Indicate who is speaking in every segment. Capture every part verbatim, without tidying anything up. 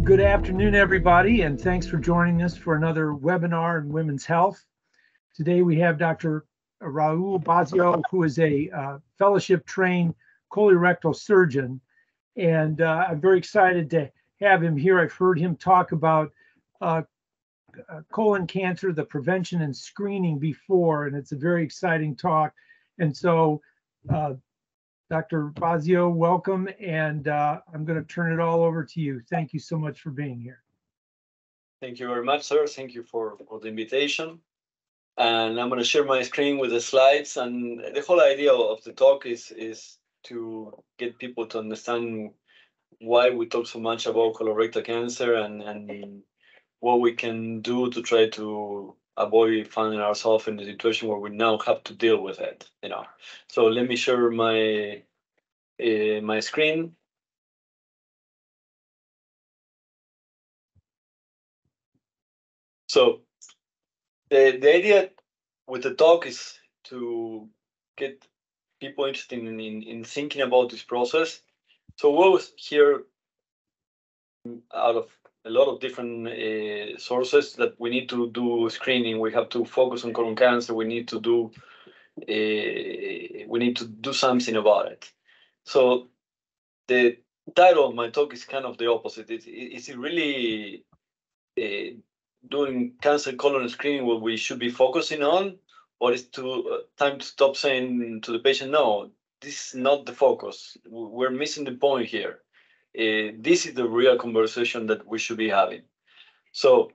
Speaker 1: Good afternoon, everybody, and thanks for joining us for another webinar in women's health. Today we have Doctor Raul Bosio, who is a uh, fellowship-trained colorectal surgeon, and uh, I'm very excited to have him here. I've heard him talk about uh, colon cancer, the prevention and screening before, and it's a very exciting talk. And so, uh, Doctor Bosio, welcome, and uh, I'm going to turn it all over to you. Thank you so much for being here.
Speaker 2: Thank you very much, sir. Thank you for, for the invitation. And I'm going to share my screen with the slides. And the whole idea of the talk is, is to get people to understand why we talk so much about colorectal cancer and, and what we can do to try to avoid finding ourselves in a situation where we now have to deal with it. You know, so let me share my uh, my screen. So the the idea with the talk is to get people interested in, in, in thinking about this process. So we will hear out of a lot of different uh, sources that we need to do screening. We have to focus on colon cancer. We need to do uh, we need to do something about it. So the title of my talk is kind of the opposite. Is, is it really uh, doing cancer colon screening what we should be focusing on, or is to uh, time to stop saying to the patient, no, this is not the focus. We're missing the point here. Uh, this is the real conversation that we should be having. So,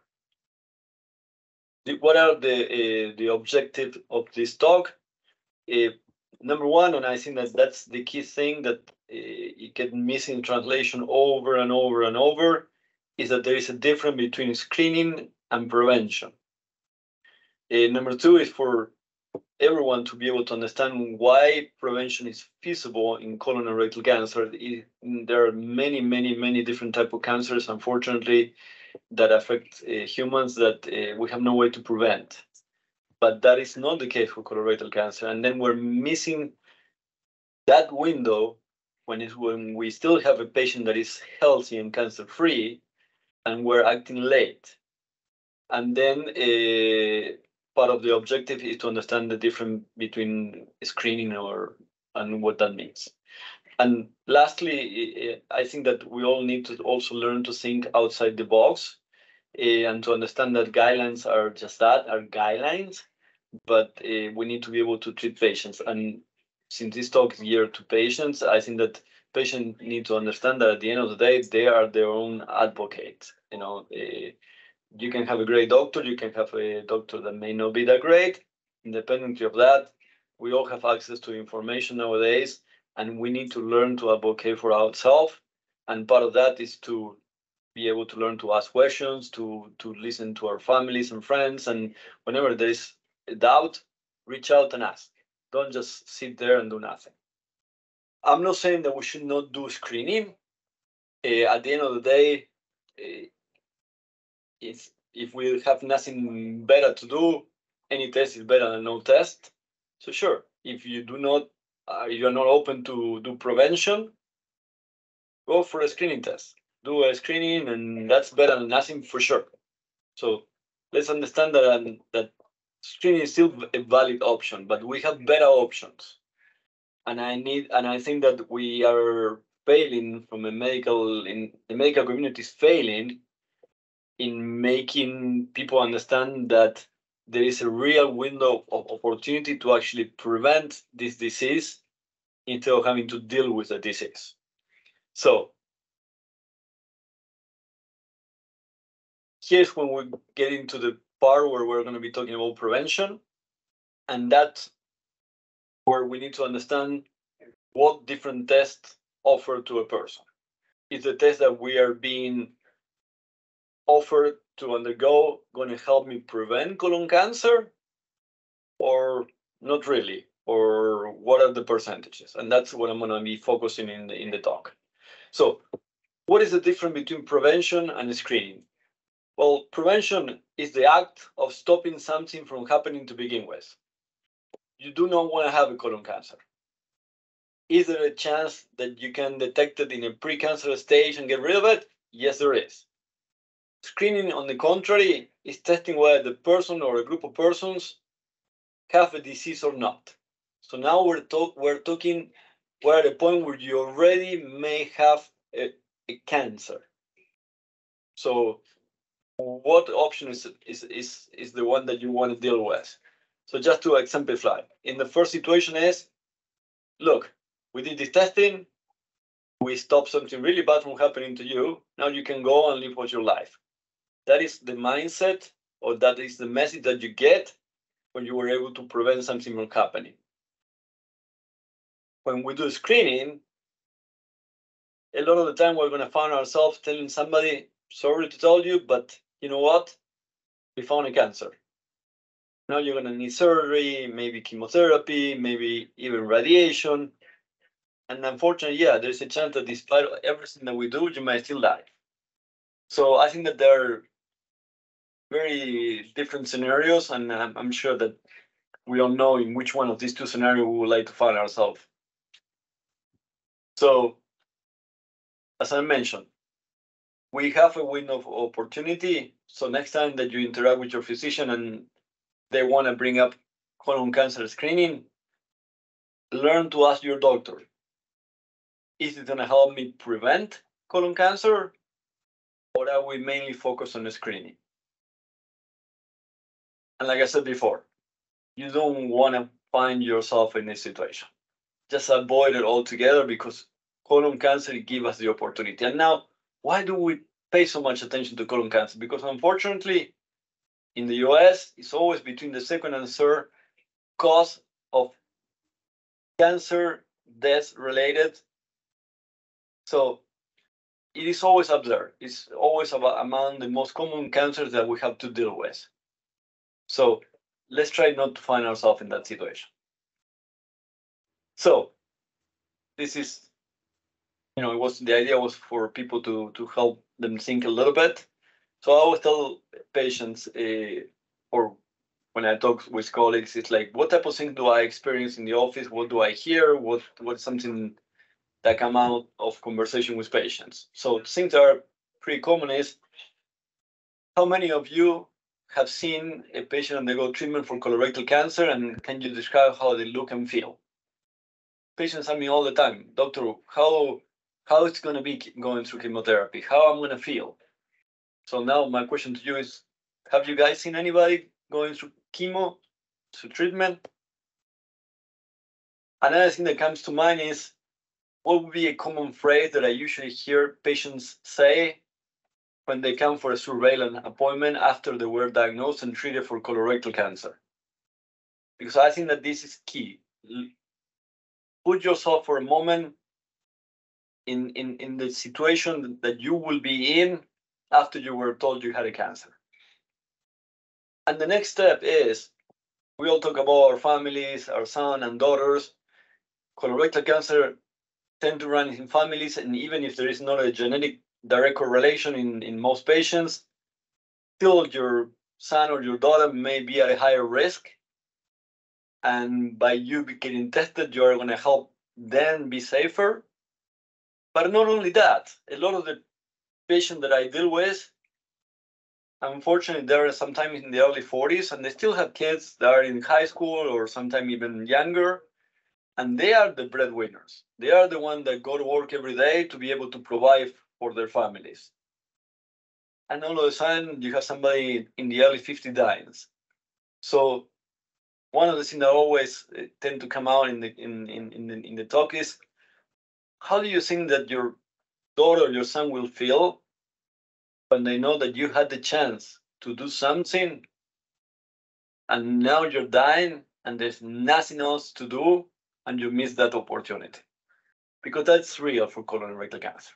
Speaker 2: the, what are the uh, the objective of this talk? Uh, number one, and I think that that's the key thing that uh, it gets missing in translation over and over and over, is that there is a difference between screening and prevention. Uh, number two is for everyone to be able to understand why prevention is feasible in colon and rectal cancer. It, there are many, many, many different types of cancers, unfortunately, that affect uh, humans that uh, we have no way to prevent. But that is not the case for colorectal cancer. And then we're missing that window when, it's, when we still have a patient that is healthy and cancer-free, and we're acting late. And then uh, part of the objective is to understand the difference between screening or and what that means. And lastly, I think that we all need to also learn to think outside the box uh, and to understand that guidelines are just that, are guidelines, but uh, we need to be able to treat patients. And since this talk is geared to patients, I think that patients need to understand that at the end of the day, they are their own advocates. You know, uh, you can have a great doctor, you can have a doctor that may not be that great. Independently of that, we all have access to information nowadays, and we need to learn to advocate for ourselves. And part of that is to be able to learn to ask questions, to, to listen to our families and friends. And whenever there is a doubt, reach out and ask. Don't just sit there and do nothing. I'm not saying that we should not do screening. Uh, at the end of the day, uh, If, if we have nothing better to do, any test is better than no test. So sure, if you do not, uh, if you're not open to do prevention, go for a screening test. Do a screening, and that's better than nothing for sure. So let's understand that um, that screening is still a valid option, but we have better options. And I need, and I think that we are failing from a medical, in the medical community is failing in making people understand that there is a real window of opportunity to actually prevent this disease instead of having to deal with the disease. So here's when we get into the part where we're going to be talking about prevention, and that's where we need to understand what different tests offer to a person. Is the test that we are being offered to undergo going to help me prevent colon cancer, or not really? Or what are the percentages? And that's what I'm going to be focusing in the, in the talk. So what is the difference between prevention and screening? Well, prevention is the act of stopping something from happening to begin with. You do not want to have a colon cancer. Is there a chance that you can detect it in a precancerous stage and get rid of it? Yes, there is. Screening, on the contrary, is testing whether the person or a group of persons have a disease or not. So now we're, talk, we're talking, we're at a point where you already may have a, a cancer. So what option is, is, is, is the one that you want to deal with? So just to exemplify, in the first situation is, look, we did this testing, we stopped something really bad from happening to you, now you can go and live with your life. That is the mindset, or that is the message that you get when you were able to prevent something from happening. When we do screening, a lot of the time we're going to find ourselves telling somebody, sorry to tell you, but you know what? We found a cancer. Now you're going to need surgery, maybe chemotherapy, maybe even radiation. And unfortunately, yeah, there's a chance that despite everything that we do, you might still die. So I think that there are very different scenarios, and I'm, I'm sure that we all know in which one of these two scenarios we would like to find ourselves. So, as I mentioned, we have a window of opportunity. So next time that you interact with your physician and they want to bring up colon cancer screening, learn to ask your doctor, is it going to help me prevent colon cancer, or are we mainly focused on the screening? And like I said before, you don't want to find yourself in this situation. Just avoid it altogether, because colon cancer gives us the opportunity. And now, why do we pay so much attention to colon cancer? Because unfortunately, in the U S, it's always between the second and third cause of cancer death related. So it is always up there. It's always about among the most common cancers that we have to deal with. So let's try not to find ourselves in that situation. So this is, you know, it was the idea was for people to to help them think a little bit. So I always tell patients, uh, or when I talk with colleagues, it's like, what type of things do I experience in the office? What do I hear? What what's something that come out of conversation with patients? So things that are pretty common is, how many of you have seen a patient undergo treatment for colorectal cancer, and can you describe how they look and feel? Patients ask me all the time, doctor, how how it's going to be going through chemotherapy, how I'm going to feel. So now my question to you is, have you guys seen anybody going through chemo, through treatment? Another thing that comes to mind is, what would be a common phrase that I usually hear patients say when they come for a surveillance appointment after they were diagnosed and treated for colorectal cancer? Because I think that this is key. Put yourself for a moment in, in, in the situation that you will be in after you were told you had a cancer. And the next step is, we all talk about our families, our sons and daughters. Colorectal cancer tend to run in families, and even if there is not a genetic direct correlation in, in most patients, still your son or your daughter may be at a higher risk. And by you getting tested, you are going to help them be safer. But not only that, a lot of the patients that I deal with, unfortunately, they're sometimes in the early forties, and they still have kids that are in high school or sometimes even younger. And they are the breadwinners. They are the ones that go to work every day to be able to provide for their families. And all of a sudden, you have somebody in the early fifties dying. So one of the things that always tend to come out in the in, in, in, the, in the talk is, how do you think that your daughter or your son will feel when they know that you had the chance to do something and now you're dying and there's nothing else to do and you miss that opportunity? Because that's real for colorectal cancer.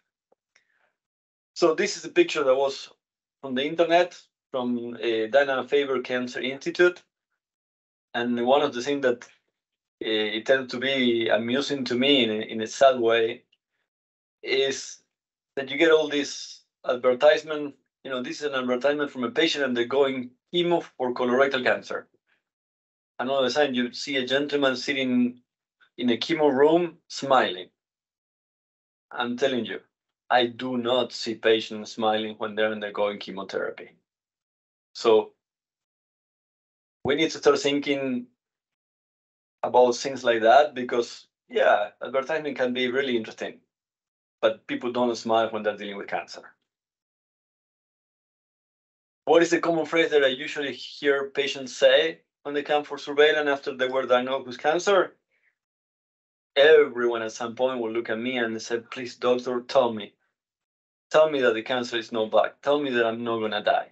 Speaker 2: So this is a picture that was from the internet, from a Dana-Farber Cancer Institute. And one of the things that uh, it tends to be amusing to me in a, in a sad way is that you get all this advertisement. You know, this is an advertisement from a patient and they're going chemo for colorectal cancer. And all of a sudden you see a gentleman sitting in a chemo room smiling. I'm telling you, I do not see patients smiling when they're undergoing chemotherapy. So we need to start thinking about things like that, because, yeah, advertising can be really interesting, but people don't smile when they're dealing with cancer. What is the common phrase that I usually hear patients say when they come for surveillance after they were diagnosed with cancer? Everyone at some point will look at me and say, please, doctor, tell me. Tell me that the cancer is not back. Tell me that I'm not going to die.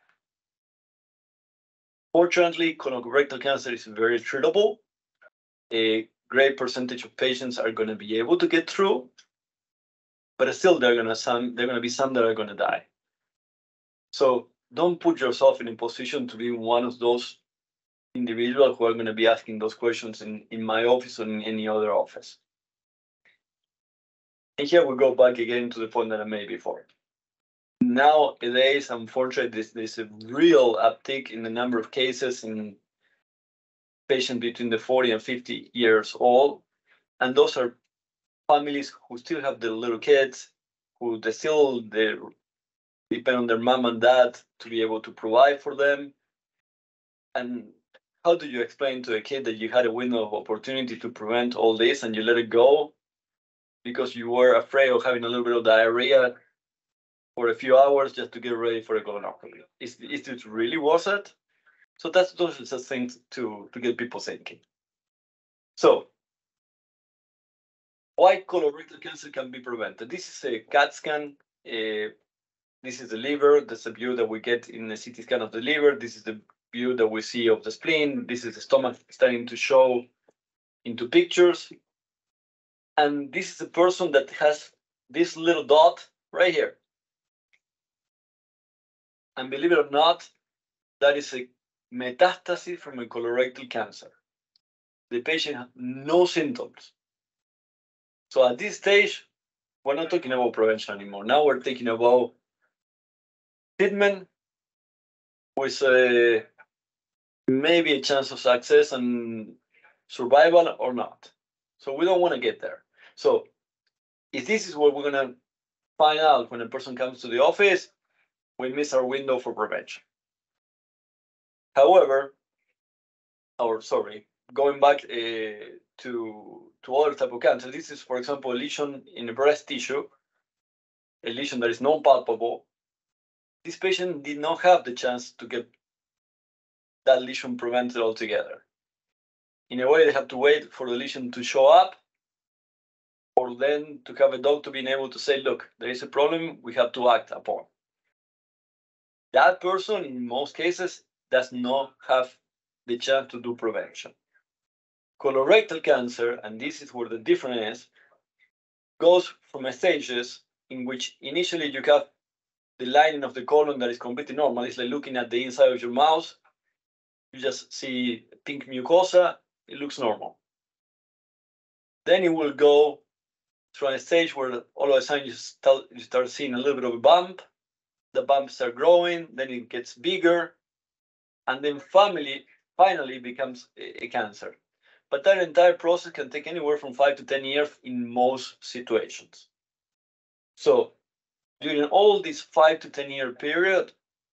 Speaker 2: Fortunately, colorectal cancer is very treatable. A great percentage of patients are going to be able to get through, but still there are going to some there are going to be some that are going to die. So don't put yourself in a position to be one of those individuals who are going to be asking those questions in, in my office or in any other office. And here we go back again to the point that I made before. Nowadays, unfortunately, there's, there's a real uptick in the number of cases in patients between the forty and fifty years old. And those are families who still have their little kids, who they still they depend on their mom and dad to be able to provide for them. And how do you explain to a kid that you had a window of opportunity to prevent all this and you let it go because you were afraid of having a little bit of diarrhea for a few hours just to get ready for a colonoscopy? Is, is it really worth it? So that's those are the things to, to get people thinking. So why colorectal cancer can be prevented? This is a CAT scan. Uh, this is the liver. That's a view that we get in the C T scan of the liver. This is the view that we see of the spleen. This is the stomach starting to show into pictures. And this is a person that has this little dot right here. And believe it or not, that is a metastasis from a colorectal cancer. The patient has no symptoms. So at this stage, we're not talking about prevention anymore. Now we're thinking about treatment with a, maybe a chance of success and survival or not. So we don't want to get there. So if this is what we're going to find out when a person comes to the office, we miss our window for prevention. However, or sorry, going back uh, to, to other type of cancer, this is, for example, a lesion in the breast tissue, a lesion that is non-palpable. This patient did not have the chance to get that lesion prevented altogether. In a way, they have to wait for the lesion to show up, or then to have a doctor being able to say, look, there is a problem, we have to act upon. That person, in most cases, does not have the chance to do prevention. Colorectal cancer, and this is where the difference is, goes from stages in which initially you have the lining of the colon that is completely normal. It's like looking at the inside of your mouth. You just see pink mucosa. It looks normal. Then it will go through a stage where all of a sudden you start, you start seeing a little bit of a bump. The bumps start growing. Then it gets bigger. And then family finally becomes a, a cancer. But that entire process can take anywhere from five to ten years in most situations. So during all this five to ten year period,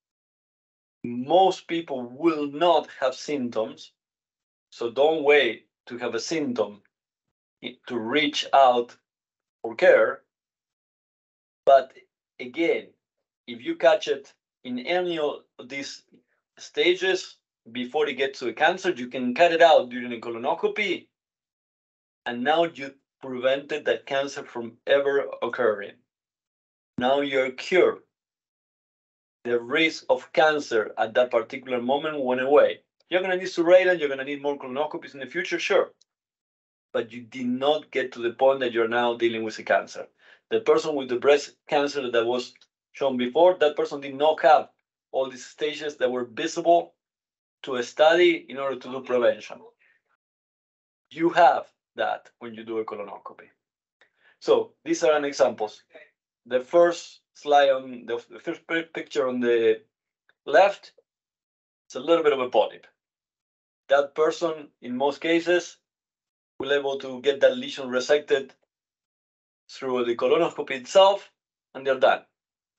Speaker 2: most people will not have symptoms. So don't wait to have a symptom to reach out for care. But again, if you catch it in any of these stages before it gets to a cancer, you can cut it out during a colonoscopy. And now you prevented that cancer from ever occurring. Now you're cured. The risk of cancer at that particular moment went away. You're going to need surveillance, you're going to need more colonoscopies in the future, sure. But you did not get to the point that you're now dealing with a cancer. The person with the breast cancer that was shown before, that person did not have all these stages that were visible to a study in order to do prevention. You have that when you do a colonoscopy. So these are an examples. The first slide on the, the first picture on the left, it's a little bit of a polyp. That person, in most cases, will be able to get that lesion resected through the colonoscopy itself. and they're done.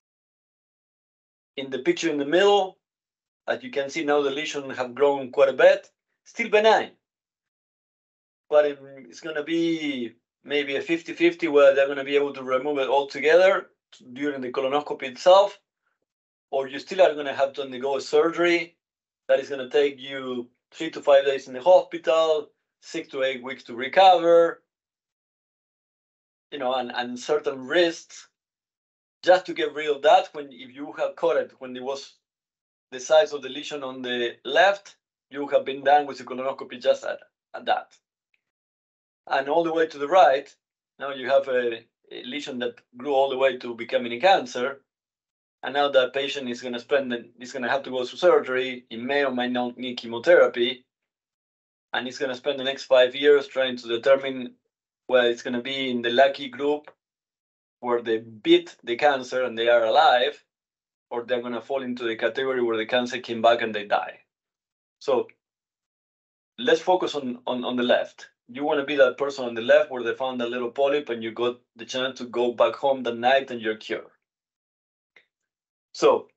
Speaker 2: In the picture in the middle, as you can see now, the lesion have grown quite a bit, still benign. But it's going to be maybe a fifty fifty where they're going to be able to remove it altogether during the colonoscopy itself, or you still are going to have to undergo a surgery that is going to take you three to five days in the hospital, six to eight weeks to recover, you know, and, and certain risks just to get rid of that. When if you have caught it when it was the size of the lesion on the left, you have been done with the colonoscopy just at, at that. And all the way to the right, now you have a, a lesion that grew all the way to becoming a cancer. And now that patient is going to spend, is going to have to go through surgery. He may or may not need chemotherapy. And he's going to spend the next five years trying to determine whether it's going to be in the lucky group where they beat the cancer and they are alive, or they're going to fall into the category where the cancer came back and they die. So let's focus on, on, on the left. You want to be that person on the left where they found a little polyp and you got the chance to go back home that night and you're cured. So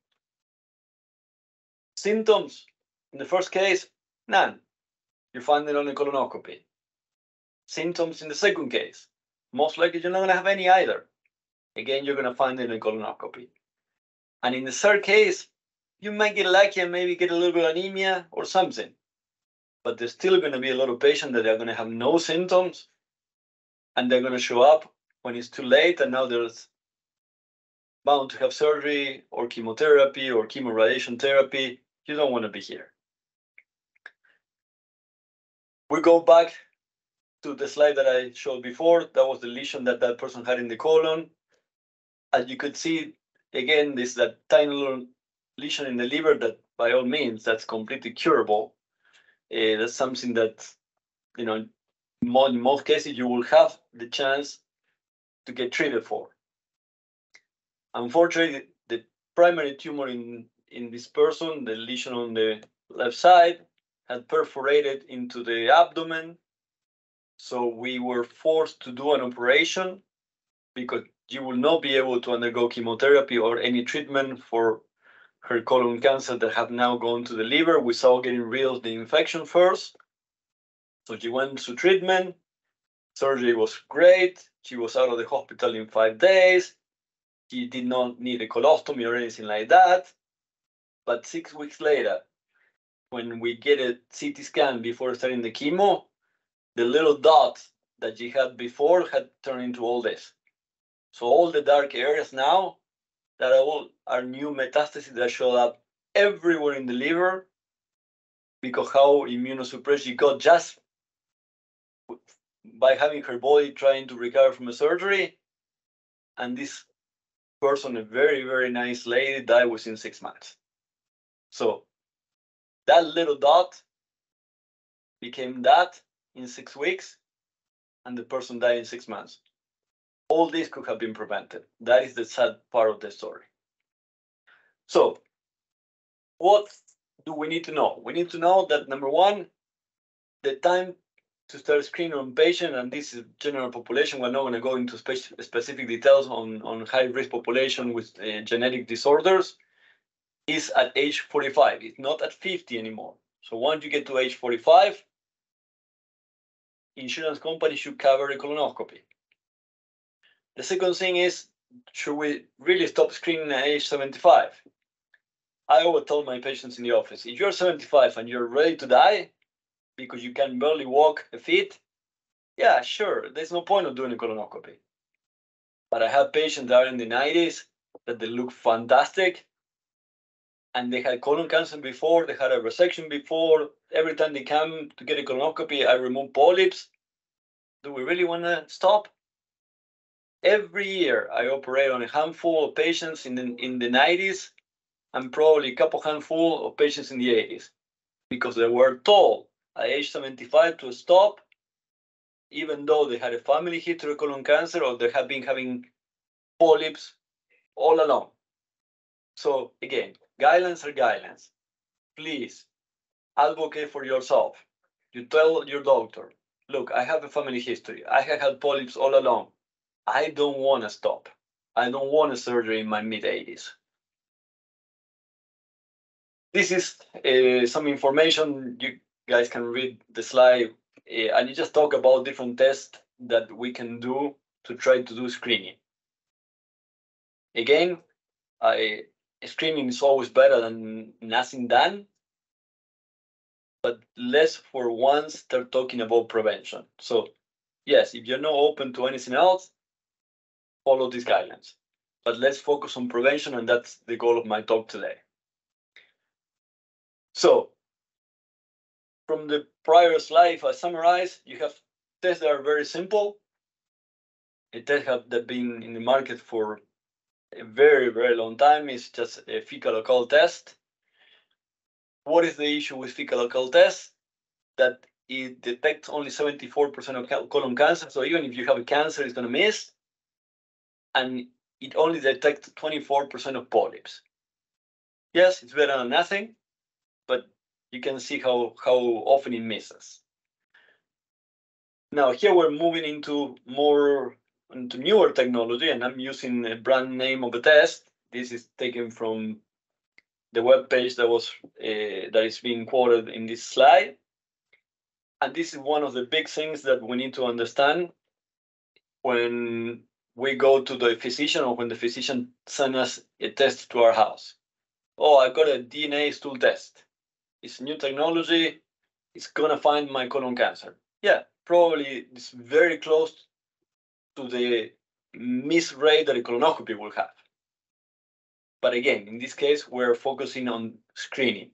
Speaker 2: symptoms, in the first case, none. You find it on a colonoscopy. Symptoms in the second case, most likely you're not going to have any either. Again, you're going to find it in a colonoscopy. And in the third case, you might get lucky and maybe get a little bit of anemia or something. But there's still going to be a lot of patients that are going to have no symptoms, and they're going to show up when it's too late, and now there's bound to have surgery or chemotherapy or chemoradiation therapy. You don't want to be here. We go back to the slide that I showed before. That was the lesion that that person had in the colon. As you could see, again, this is that tiny little lesion in the liver that, by all means, that's completely curable. Uh, that's something that, you know, more, in most cases, you will have the chance to get treated for. Unfortunately, the primary tumor in, in this person, the lesion on the left side, had perforated into the abdomen. So we were forced to do an operation because you will not be able to undergo chemotherapy or any treatment for her colon cancer that have now gone to the liver without getting rid of the infection first. So she went through treatment. Surgery was great. She was out of the hospital in five days. She did not need a colostomy or anything like that. But six weeks later, when we get a C T scan before starting the chemo, the little dot that she had before had turned into all this. So all the dark areas now, that are all are new metastases that showed up everywhere in the liver because how immunosuppressed she got just by having her body trying to recover from a surgery. And this person, a very, very nice lady, died within six months. So that little dot became that in six weeks, and the person died in six months. All this could have been prevented. That is the sad part of the story. So what do we need to know? We need to know that, number one, the time to start screening on patient, and this is general population, we're not going to go into spe specific details on, on high-risk population with uh, genetic disorders, is at age forty-five. It's not at fifty anymore. So once you get to age forty-five, insurance companies should cover a colonoscopy. The second thing is, should we really stop screening at age seventy-five? I always tell my patients in the office, if you're seventy-five and you're ready to die because you can barely walk a feet, yeah, sure, there's no point of doing a colonoscopy. But I have patients that are in the nineties that they look fantastic, and they had colon cancer before, they had a resection before. Every time they come to get a colonoscopy, I remove polyps. Do we really want to stop? Every year, I operate on a handful of patients in the, in the nineties and probably a couple handful of patients in the eighties because they were told at age seventy-five to stop, even though they had a family history of colon cancer or they have been having polyps all along. So again, guidelines are guidelines. Please advocate for yourself. You tell your doctor, look, I have a family history. I have had polyps all along. I don't want to stop. I don't want a surgery in my mid eighties. This is uh, some information. You guys can read the slide, uh, and you just talk about different tests that we can do to try to do screening. Again, I, screening is always better than nothing done, but let's for once start talking about prevention. So yes, if you're not open to anything else, follow these guidelines. But let's focus on prevention, and that's the goal of my talk today. So from the prior slide, if I summarize, you have tests that are very simple. A test have that been in the market for a very, very long time. It's just a fecal occult test. What is the issue with fecal occult test? That it detects only seventy-four percent of colon cancer. So even if you have a cancer, it's going to miss. And it only detects twenty-four percent of polyps. Yes, it's better than nothing, but you can see how, how often it misses. Now here we're moving into more into newer technology, and I'm using a brand name of the test. This is taken from the web page that was uh, that is being quoted in this slide. And this is one of the big things that we need to understand when we go to the physician, or when the physician sends us a test to our house. Oh, I got a D N A stool test. It's new technology. It's gonna find my colon cancer. Yeah, probably it's very close to the miss rate that a colonoscopy will have. But again, in this case, we're focusing on screening.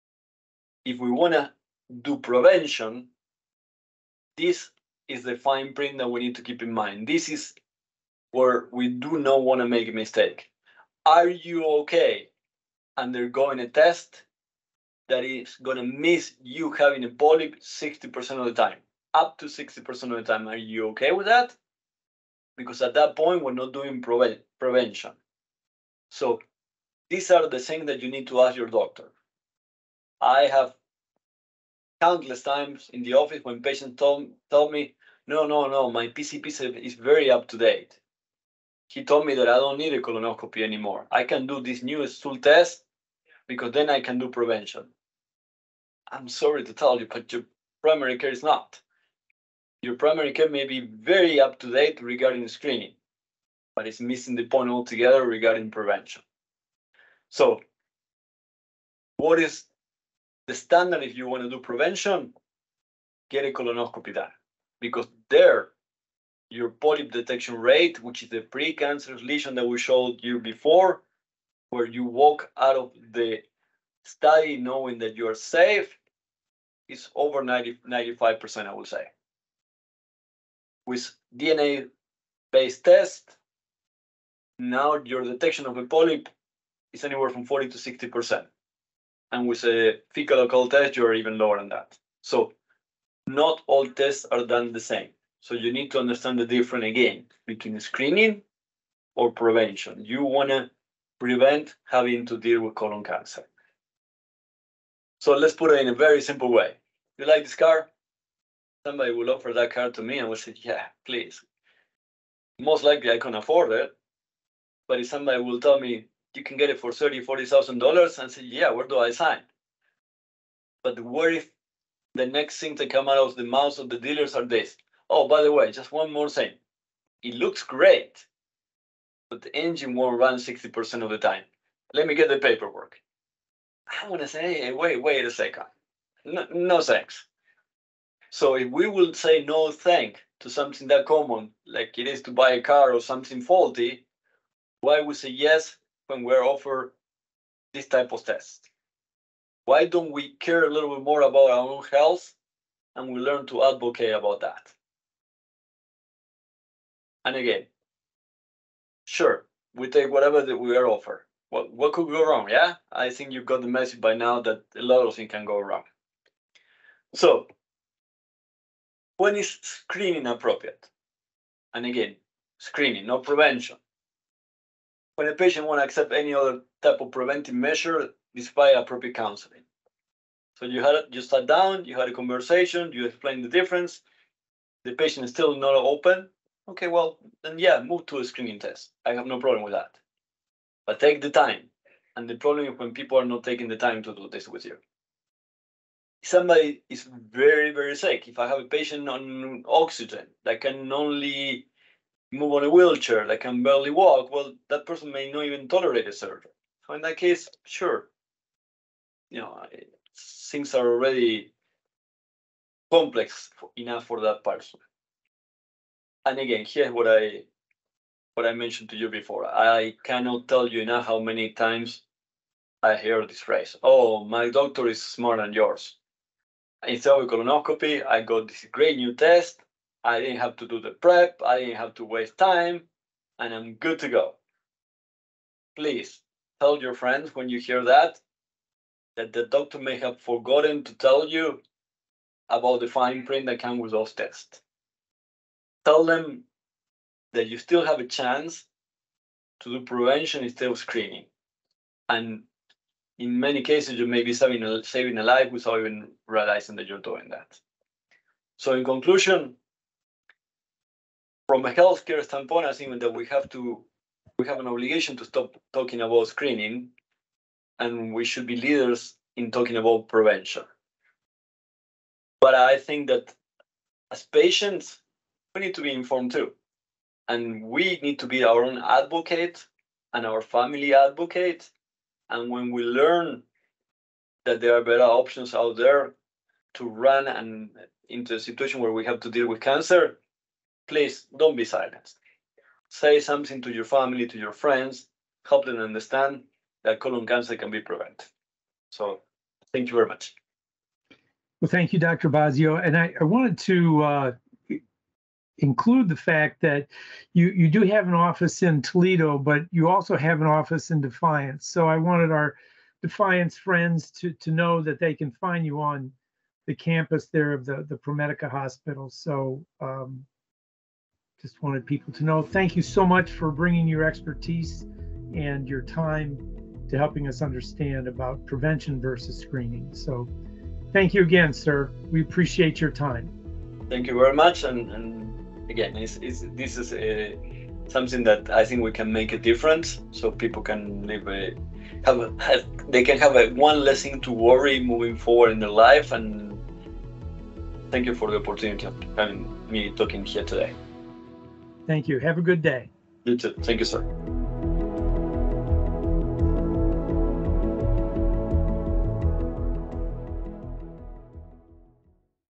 Speaker 2: If we wanna do prevention, this is the fine print that we need to keep in mind. This is where we do not want to make a mistake. Are you okay undergoing a test that is going to miss you having a polyp sixty percent of the time? Up to sixty percent of the time, are you okay with that? Because at that point, we're not doing preve- prevention. So these are the things that you need to ask your doctor. I have countless times in the office when patients told, tell me, no, no, no, my P C P is very up to date. He told me that I don't need a colonoscopy anymore. I can do this new stool test because then I can do prevention. I'm sorry to tell you, but your primary care is not. Your primary care may be very up to date regarding screening, but it's missing the point altogether regarding prevention. So, what is the standard if you want to do prevention? Get a colonoscopy done, because there, your polyp detection rate, which is the precancerous lesion that we showed you before, where you walk out of the study knowing that you are safe, is over ninety, ninety-five percent, I would say. With D N A-based test, now your detection of a polyp is anywhere from forty to sixty percent. And with a fecal occult test, you're even lower than that. So not all tests are done the same. So you need to understand the difference again between screening or prevention. You want to prevent having to deal with colon cancer. So let's put it in a very simple way. You like this car? Somebody will offer that car to me and will say, yeah, please. Most likely I can afford it. But if somebody will tell me you can get it for thirty thousand dollars, forty thousand dollars, and say, yeah, where do I sign? But what if the next thing that come out of the mouths of the dealers are this? Oh, by the way, just one more thing. It looks great, but the engine won't run sixty percent of the time. Let me get the paperwork. I want to say, hey, wait, wait a second. No, no thanks. So if we will say no thank to something that common, like it is to buy a car or something faulty, why we say yes when we're offered this type of test? Why don't we care a little bit more about our own health and we learn to advocate about that? And again, sure, we take whatever that we are offered. What, what could go wrong? Yeah, I think you got the message by now that a lot of things can go wrong. So, when is screening appropriate? And again, screening, not prevention. When a patient won't accept any other type of preventive measure despite appropriate counseling. So you had you sat down, you had a conversation, you explained the difference. The patient is still not open. Okay, well, then yeah, move to a screening test. I have no problem with that. But take the time. And the problem is when people are not taking the time to do this with you. Somebody is very, very sick. If I have a patient on oxygen that can only move on a wheelchair, that can barely walk, well, that person may not even tolerate a surgery. So in that case, sure, you know, things are already complex enough for that person. And again, here's what I what I mentioned to you before. I cannot tell you enough how many times I hear this phrase. Oh, my doctor is smarter than yours. Instead of a colonoscopy, I got this great new test. I didn't have to do the prep. I didn't have to waste time, and I'm good to go. Please tell your friends when you hear that, that the doctor may have forgotten to tell you about the fine print that comes with those tests. Tell them that you still have a chance to do prevention instead of screening. And in many cases, you may be saving a, saving a life without even realizing that you're doing that. So in conclusion, from a healthcare standpoint, I think that we have to we have an obligation to stop talking about screening, and we should be leaders in talking about prevention. But I think that as patients, we need to be informed too. And we need to be our own advocate and our family advocate. And when we learn that there are better options out there to run and into a situation where we have to deal with cancer, please don't be silenced. Say something to your family, to your friends, help them understand that colon cancer can be prevented. So thank you very much.
Speaker 1: Well, thank you, Doctor Bosio. And I, I wanted to uh, include the fact that you, you do have an office in Toledo, but you also have an office in Defiance. So I wanted our Defiance friends to, to know that they can find you on the campus there of the, the ProMedica hospital. So um, just wanted people to know. Thank you so much for bringing your expertise and your time to helping us understand about prevention versus screening. So thank you again, sir. We appreciate your time.
Speaker 2: Thank you very much. And, and again, it's, it's, this is a, something that I think we can make a difference, so people can live a, have, a, have they can have a, one less thing to worry moving forward in their life. And thank you for the opportunity of having me talking here today.
Speaker 1: Thank you. Have a good day.
Speaker 2: You too. Thank you, sir.